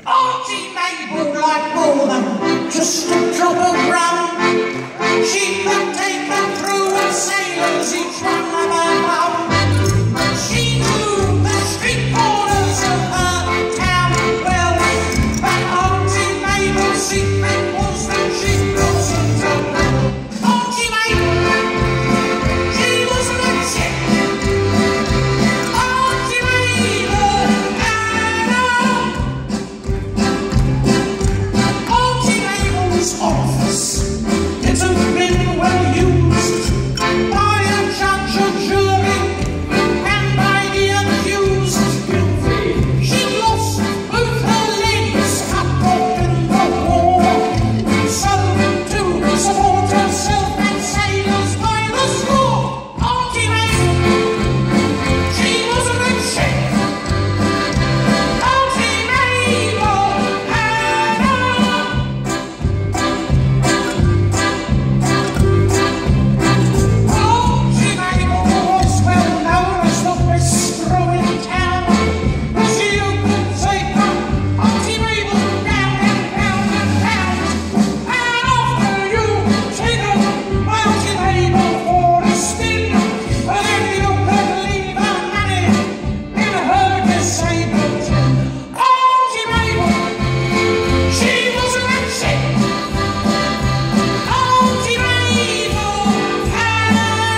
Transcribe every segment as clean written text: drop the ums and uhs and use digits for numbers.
Aunty Mabel liked more than just a drop of rum. She could take them through and sailors each one of her mum. She knew the street corners of her town well, but Aunty Mabel's secret was that she wasn't alone. Aunty Mabel, she was a good chick. Aunty Mabel had Aunty Mabel's orifice. It had been well used by a judge or jury and by the accused. She'd lost both her legs cut off in the war, so to support herself and sailors by the score. Aunty Mabel, she was a good chick. Aunty Mabel had Aunty Mabel was well known as the best screw in town. As you could take her, Aunty Mabel, down and down and down. And after you take her, Aunty Mabel for a spin, then you could leave her money in her disabled tin. Aunty Mabel, she was a good chick. Aunty Mabel had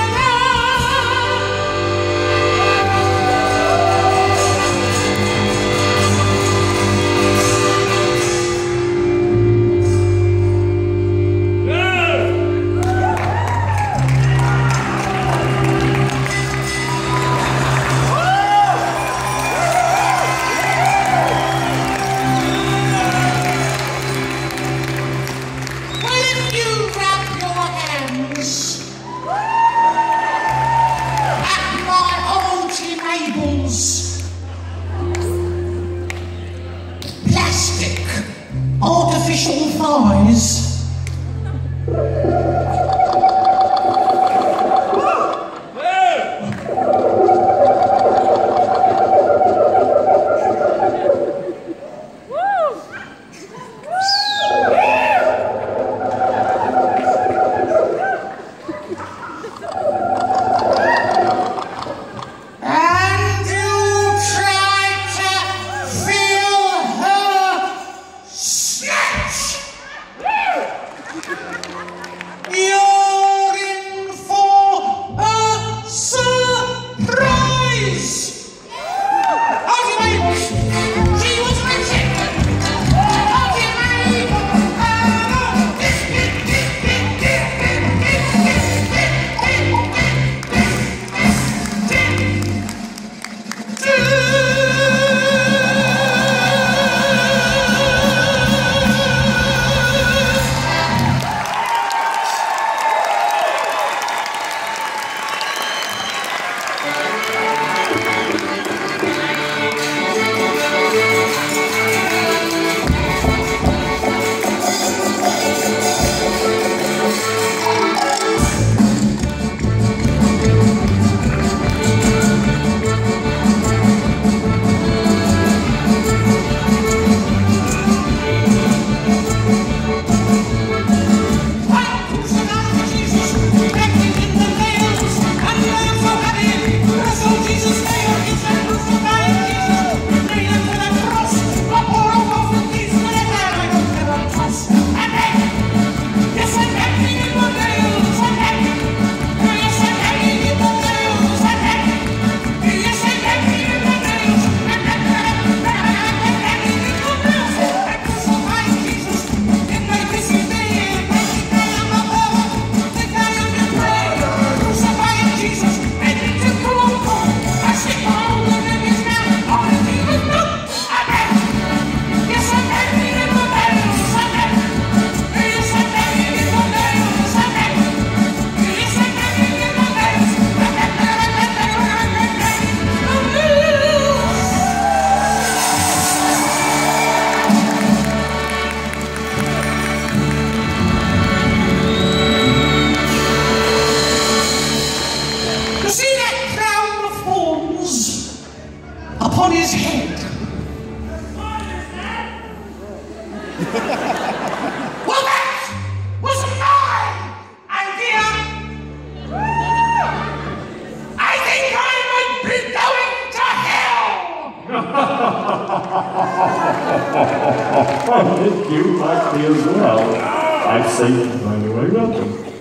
Well, if you wrap your hands at my Aunty Mabel's plastic artificial thighs, and you try to feel her snatch. Well, that was my idea. I think I might be going to hell. I think you might be as well. I'd say, by the way, welcome.